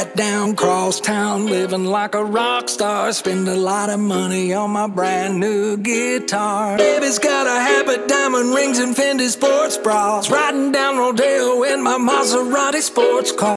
hat down, cross town, living like a rock star. Spend a lot of money on my brand new guitar. Baby's got a habit, diamond rings and Fendi sports bras. Riding down Rodeo in my Maserati sports car.